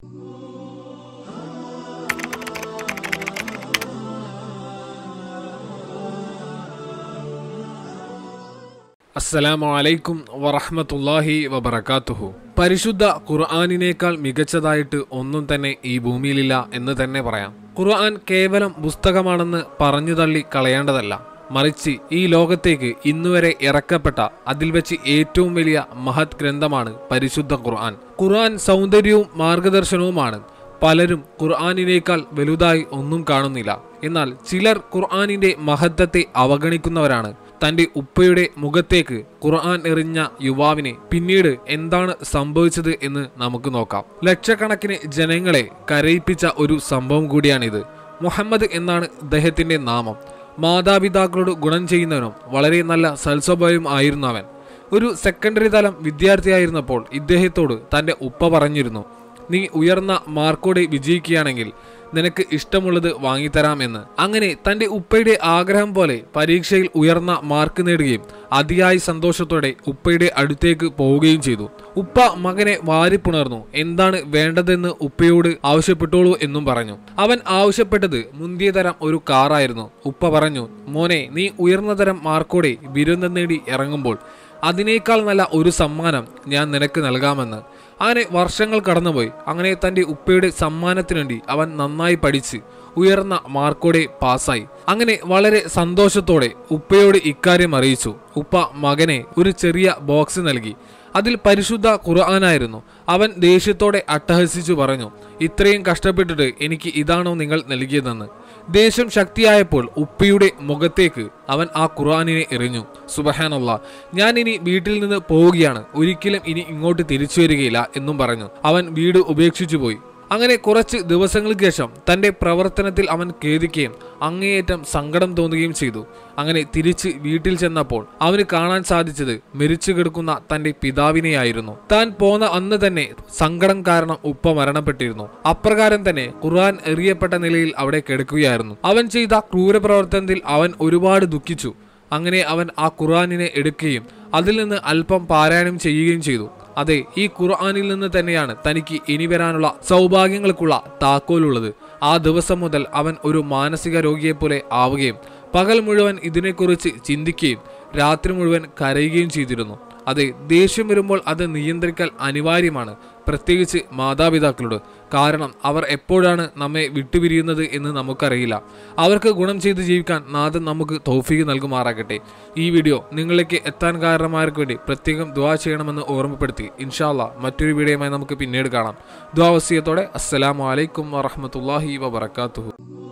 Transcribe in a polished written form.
അസ്സലാമു അലൈക്കും വറഹ്മത്തുള്ളാഹി വബറകാതുഹു. പരിശുദ്ധ ഖുർആനിനേക്കാൾ മികച്ചതായിട്ട് ഒന്നും തന്നെ ഈ ഭൂമിയിലില്ല എന്ന് തന്നെ പറയാം. ഖുർആൻ കേവലം പുസ്തകമാണെന്ന് പറഞ്ഞു തള്ളി കളയേണ്ടതല്ല, മറിച്ച് ഈ ലോകത്തേക്ക് ഇന്നുവരെ ഇറക്കപ്പെട്ട അതിൽ വെച്ച് ഏറ്റവും വലിയ മഹത് ഗ്രന്ഥമാണ് പരിശുദ്ധ ഖുർആൻ. ഖുർആൻ സൗന്ദര്യവും മാർഗദർശനവുമാണ്. പലരും ഖുർആനിനേക്കാൾ വലുതായി ഒന്നും കാണുന്നില്ല. എന്നാൽ ചിലർ ഖുർആനിന്റെ മഹത്വത്തെ അവഗണിക്കുന്നവരാണ്. തന്റെ ഉപ്പയുടെ മുഖത്തേക്ക് ഖുർആൻ എറിഞ്ഞ യുവാവിനെ പിന്നീട് എന്താണ് സംഭവിച്ചത് എന്ന് നമുക്ക് നോക്കാം. ലക്ഷക്കണക്കിന് ജനങ്ങളെ കരയിപ്പിച്ച ഒരു സംഭവം കൂടിയാണിത്. മുഹമ്മദ് എന്നാണ് ഇദ്ദേഹത്തിന്റെ നാമം. മാതാപിതാക്കളോട് ഗുണം ചെയ്യുന്നവനും വളരെ നല്ല സൽസ്വഭാവം ആയിരുന്നു അവൻ. ഒരു സെക്കൻഡറി തലം വിദ്യാർത്ഥിയായിരുന്നപ്പോൾ ഇദ്ദേഹത്തോട് തന്റെ ഉപ്പ പറഞ്ഞിരുന്നു, നീ ഉയർന്ന മാർക്കോടെ വിജയിക്കുകയാണെങ്കിൽ നിനക്ക് ഇഷ്ടമുള്ളത് വാങ്ങിത്തരാം എന്ന്. അങ്ങനെ തന്റെ ഉപ്പയുടെ ആഗ്രഹം പോലെ പരീക്ഷയിൽ ഉയർന്ന മാർക്ക് നേടുകയും അതിയായ സന്തോഷത്തോടെ ഉപ്പയുടെ അടുത്തേക്ക് പോവുകയും ചെയ്തു. ഉപ്പ മകനെ വാരിപ്പുണർന്നു. എന്താണ് വേണ്ടതെന്ന് ഉപ്പയോട് ആവശ്യപ്പെട്ടോളൂ എന്നും പറഞ്ഞു. അവൻ ആവശ്യപ്പെട്ടത് മുന്തിയ തരം ഒരു കാറായിരുന്നു. ഉപ്പ പറഞ്ഞു, മോനെ, നീ ഉയർന്ന തരം മാർക്കോടെ ബിരുദം നേടി ഇറങ്ങുമ്പോൾ അതിനേക്കാൾ നല്ല ഒരു സമ്മാനം ഞാൻ നിനക്ക് നൽകാമെന്ന്. അങ്ങനെ വർഷങ്ങൾ കടന്നുപോയി. അങ്ങനെ തന്റെ ഉപ്പയുടെ സമ്മാനത്തിനു വേണ്ടി അവൻ നന്നായി പഠിച്ച് ഉയർന്ന മാർക്കോടെ പാസ്സായി. അങ്ങനെ വളരെ സന്തോഷത്തോടെ ഉപ്പയോട് ഇക്കാര്യം അറിയിച്ചു. ഉപ്പ മകനെ ഒരു ചെറിയ ബോക്സ് നൽകി. അതിൽ പരിശുദ്ധ ഖുർആനായിരുന്നു. അവൻ ദേഷ്യത്തോടെ അട്ടഹസിച്ചു പറഞ്ഞു, ഇത്രയും കഷ്ടപ്പെട്ടിട്ട് എനിക്ക് ഇതാണോ നിങ്ങൾ നൽകിയതെന്ന്. ദേഷ്യം ശക്തിയായപ്പോൾ ഉപ്പയുടെ മുഖത്തേക്ക് അവൻ ആ ഖുർആനിനെ എറിഞ്ഞു. സുബ്ഹാനല്ലാഹ്, ഞാൻ ഇനി വീട്ടിൽ നിന്ന് പോവുകയാണ്, ഒരിക്കലും ഇനി ഇങ്ങോട്ട് തിരിച്ചു വരികയില്ല എന്നും പറഞ്ഞു അവൻ വീട് ഉപേക്ഷിച്ചു പോയി. അങ്ങനെ കുറച്ച് ദിവസങ്ങൾക്ക് ശേഷം തന്റെ പ്രവർത്തനത്തിൽ അവൻ ഖേദിക്കുകയും അങ്ങേയറ്റം സങ്കടം തോന്നുകയും ചെയ്തു. അങ്ങനെ തിരിച്ച് വീട്ടിൽ ചെന്നപ്പോൾ അവന് കാണാൻ സാധിച്ചത് മരിച്ചു കിടക്കുന്ന തന്റെ പിതാവിനെയായിരുന്നു. താൻ പോന്ന അന്ന് തന്നെ സങ്കടം കാരണം ഉപ്പ മരണപ്പെട്ടിരുന്നു. അപ്രകാരം തന്നെ ഖുർആൻ എറിയപ്പെട്ട നിലയിൽ അവിടെ കിടക്കുകയായിരുന്നു. അവൻ ചെയ്ത ക്രൂരപ്രവർത്തനത്തിൽ അവൻ ഒരുപാട് ദുഃഖിച്ചു. അങ്ങനെ അവൻ ആ ഖുർആനിനെ എടുക്കുകയും അതിൽ നിന്ന് അല്പം പാരായണം ചെയ്യുകയും ചെയ്തു. അതെ, ഈ ഖുർആനിൽ നിന്ന് തന്നെയാണ് തനിക്ക് ഇനി വരാനുള്ള സൗഭാഗ്യങ്ങൾക്കുള്ള താക്കോലുള്ളത്. ആ ദിവസം മുതൽ അവൻ ഒരു മാനസിക രോഗിയെപ്പോലെ ആവുകയും പകൽ മുഴുവൻ ഇതിനെക്കുറിച്ച് ചിന്തിക്കുകയും രാത്രി മുഴുവൻ കരയുകയും ചെയ്തിരുന്നു. അതെ, ദേഷ്യം വരുമ്പോൾ അത് നിയന്ത്രിക്കൽ അനിവാര്യമാണ്, പ്രത്യേകിച്ച് മാതാപിതാക്കളോട്. കാരണം അവർ എപ്പോഴാണ് നമ്മെ വിട്ടുപിരിയുന്നത് എന്ന് നമുക്കറിയില്ല. അവർക്ക് ഗുണം ചെയ്ത് ജീവിക്കാൻ നാഥൻ നമുക്ക് തൗഫീഖ് നൽകുമാറാകട്ടെ. ഈ വീഡിയോ നിങ്ങളിലേക്ക് എത്താൻ കാരണമാർക്ക് വേണ്ടി പ്രത്യേകം ദുആ ചെയ്യണമെന്ന് ഓർമ്മപ്പെടുത്തി. ഇൻഷാ അല്ലാഹ് മറ്റൊരു വീഡിയോയുമായി നമുക്ക് പിന്നീട് കാണാം. ദുആ വസിയത്തോടെ അസ്സലാമു അലൈക്കും വറഹ്മത്തുള്ളാഹി വബറകാതുഹു.